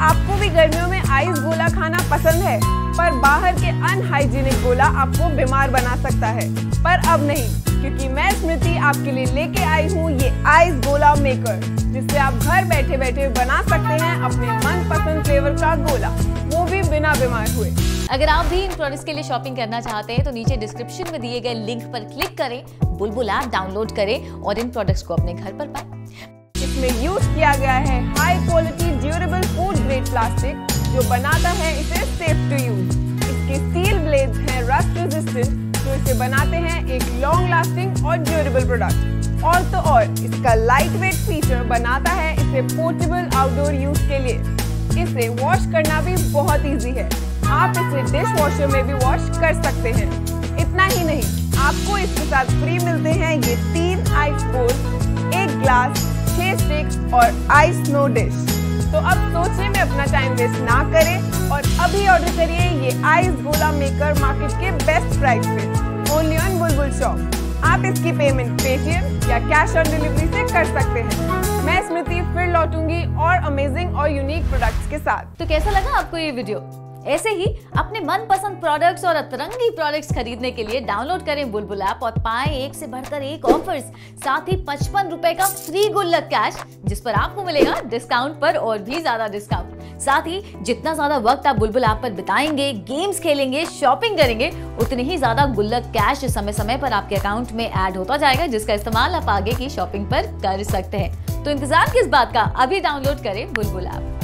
आपको भी गर्मियों में आइस गोला खाना पसंद है, पर बाहर के अनहाइजीनिक गोला आपको बीमार बना सकता है। पर अब नहीं, क्योंकि मैं स्मृति आपके लिए लेके आई हूँ ये आइस गोला मेकर, जिससे आप घर बैठे बैठे बना सकते हैं अपने मनपसंद फ्लेवर का गोला, वो भी बिना बीमार हुए। अगर आप भी इन प्रोडक्ट्स के लिए शॉपिंग करना चाहते हैं तो नीचे डिस्क्रिप्शन में दिए गए लिंक पर क्लिक करें, बुलबुल ऐप डाउनलोड करें और इन प्रोडक्ट्स को अपने घर पर पाएं। इसमें यूज किया गया है high quality durable food grade plastic, जो बनाता है इसे सेफ टू यूज। इसके स्टील ब्लेड्स हैं रस्ट रेजिस्टेंट, जो इसे बनाते हैं एक लॉन्ग लास्टिंग और ड्यूरेबल प्रोडक्ट। और तो और इसका लाइट वेट फीचर बनाता है इसे पोर्टेबल आउटडोर यूज के लिए। इसे वॉश करना भी बहुत इजी है, आप इसे डिश वॉशर में भी वॉश कर सकते हैं। इतना ही नहीं, आपको इसके साथ फ्री मिलते हैं ये 3 आइस बोल, 1 ग्लास, 6 स्टिक्स और आइस स्नो डिश। तो अब सोचने में अपना टाइम वेस्ट ना करें और अभी ऑर्डर करिए ये आइस गोला मेकर मार्केट के बेस्ट प्राइस पे, ओनली ऑन बुलबुल शॉप। आप इसकी पेमेंट पेटीएम या कैश ऑन डिलीवरी से कर सकते हैं। मैं स्मृति फिर लौटूंगी और अमेजिंग और यूनिक प्रोडक्ट्स के साथ। तो कैसा लगा आपको ये वीडियो? ऐसे ही अपने मनपसंद प्रोडक्ट्स और अतरंगी प्रोडक्ट्स खरीदने के लिए डाउनलोड करें बुलबुल ऐप और पाएं एक से बढ़कर एक ऑफर्स, साथ ही 55 रुपए का फ्री गुल्लक कैश, जिस पर आपको मिलेगा डिस्काउंट पर और भी ज्यादा डिस्काउंट। साथ ही जितना ज्यादा वक्त आप बुलबुल ऐप पर बिताएंगे, गेम्स खेलेंगे, शॉपिंग करेंगे, उतने ही ज्यादा गुल्लक कैश समय समय पर आपके अकाउंट में ऐड होता जाएगा, जिसका इस्तेमाल आप आगे की शॉपिंग पर कर सकते हैं। तो इंतजार किस बात का, अभी डाउनलोड करें बुलबुल ऐप।